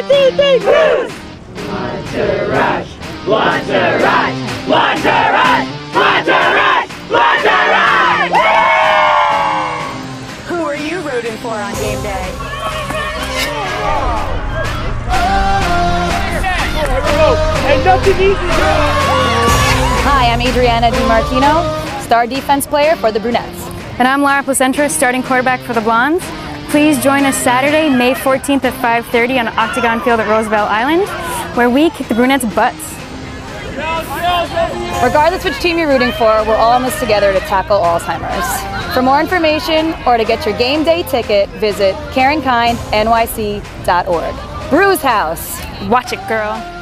2, 3, Bruce! Blondetourage! Blondetourage! Blondetourage! Blondetourage! Blondetourage! Who are you rooting for on game day? And nothing easy. Hi, I'm Adriana DiMartino, star defense player for the Brunettes. And I'm Laura Placenta, starting quarterback for the Blondes. Please join us Saturday, May 14th at 5:30 on Octagon Field at Roosevelt Island, where we kick the Brunettes' butts. Regardless which team you're rooting for, we're all in this together to tackle Alzheimer's. For more information or to get your game day ticket, visit CaringKindNYC.org. Bruce House. Watch it, girl.